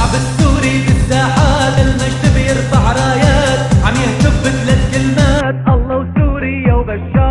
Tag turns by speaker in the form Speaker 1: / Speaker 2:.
Speaker 1: الشعب السوري في الساحات المجد بيرفع رايات، عم يهتف بثلاث كلمات: الله وسوريا وبشار.